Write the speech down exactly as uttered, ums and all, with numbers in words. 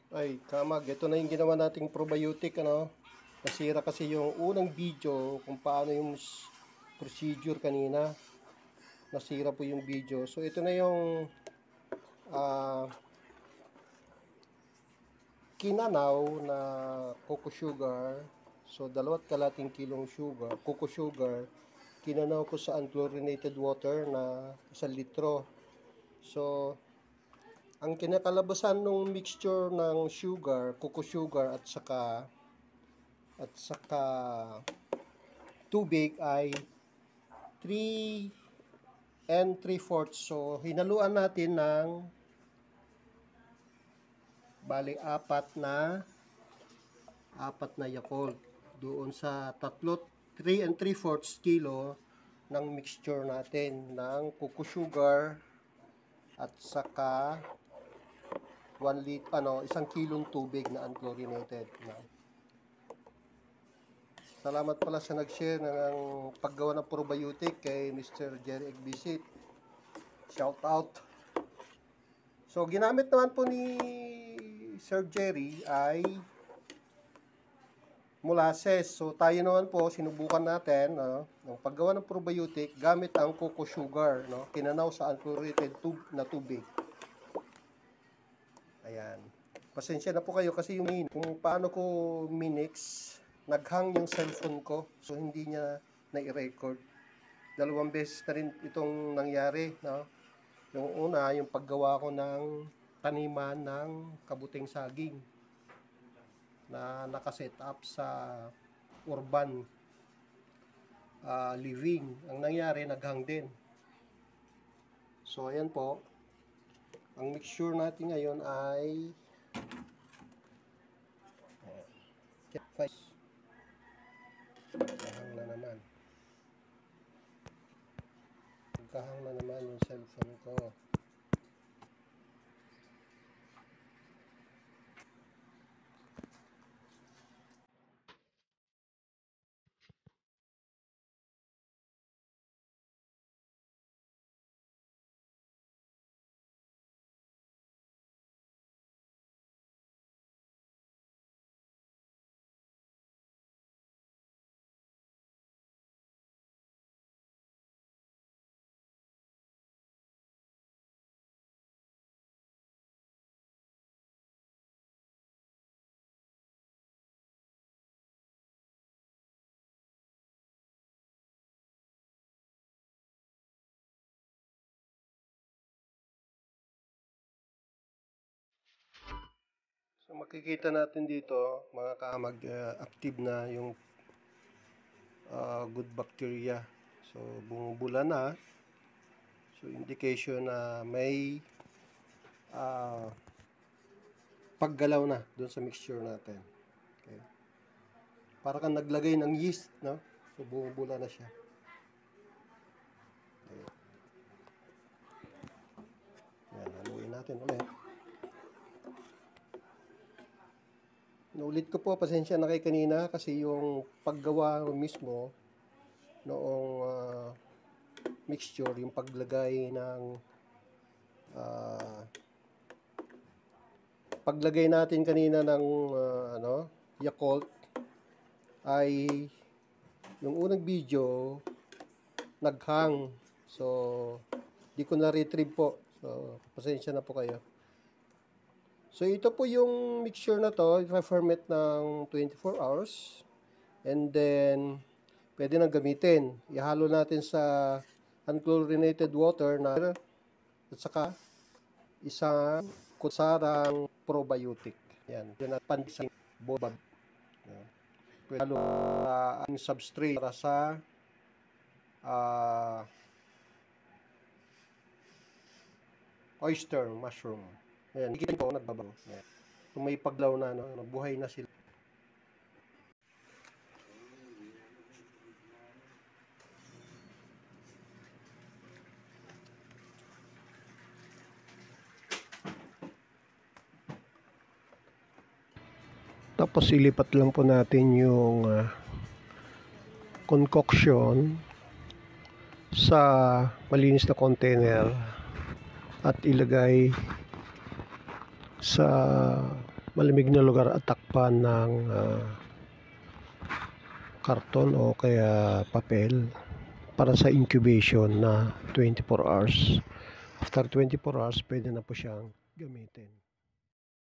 Ay, kamag, ito na yung ginawa nating probiotic, ano. Nasira kasi yung unang video kung paano yung procedure kanina. Nasira po yung video. So, ito na yung uh, kinanaw na cocoa sugar. So, dalawat kalating kilong sugar, cocoa sugar. Kinanaw ko sa unchlorinated water na isang litro. So, ang kinakalabasan ng mixture ng sugar, cocoa sugar at saka at saka tubig ay three and three fourths. So, hinaluan natin ng bali apat na apat na Yakult doon sa tatlo, three and three fourths kilo ng mixture natin ng cocoa sugar at saka one lit ano, isang kilong tubig na unchlorinated na. Salamat pala sa nag-share ng paggawa ng probiotic kay Mister Jerry Egbisit. Shout out. So, ginamit naman po ni Sir Jerry ay molasses. So, tayo naman po, sinubukan natin, no, ng paggawa ng probiotic gamit ang cocoa sugar, no, kinanaw sa unchlorinated tub na tubig. Ayan. Pasensya na po kayo kasi yung kung paano ko minix, naghang yung cellphone ko. So, hindi niya na-record. Dalawang beses na rin itong nangyari, no? Yung una, yung paggawa ko ng taniman ng kabuting saging na nakaset up sa urban uh, living. Ang nangyari, naghang din. So, ayan po. Ang mixture natin ngayon ay kahang na naman. Kahang na naman yung cellphone ko. So makikita natin dito mga kaamag, uh, active na yung uh, good bacteria. So bumubula na. So indication na may uh, paggalaw na doon sa mixture natin. Okay. Para kang naglagay ng yeast, no? So bumubula na siya. Okay. Yan, haluin natin ulit. Naulit ko po, pasensya na kay kanina kasi yung paggawa mismo noong uh, mixture, yung paglagay ng uh, paglagay natin kanina ng uh, ano, Yakult ay yung unang video naghang. So, di ko na-retrieve po. So, pasensya na po kayo. So, ito po yung mixture na to, i-ferment ng twenty-four hours. And then, pwede nang gamitin. Ihalo natin sa unchlorinated water na at saka isang kutsarang probiotic. Yan. Yan at pandisang bobab. Yan. Pwede halo uh, ang substrate para sa uh, oyster mushroom. Ayan, hindi ko nagbabaw. Ayan. Kung may paglaw na, no, buhay na sila. Tapos ilipat lang po natin yung uh, concoction sa malinis na container at ilagay sa malamig na lugar at takpan ng uh, karton o kaya papel para sa incubation na twenty-four hours. After twenty-four hours, pwede na po siyang gamitin.